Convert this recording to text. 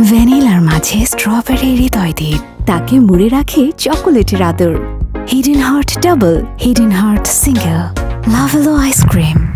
ভ্যানিলার মাঝে স্ট্রবেরির হৃদয় দ্বীপ, তাকে মুড়ে রাখে চকোলেটের আদর। Hidden heart double, hidden heart single, Lovello ice cream.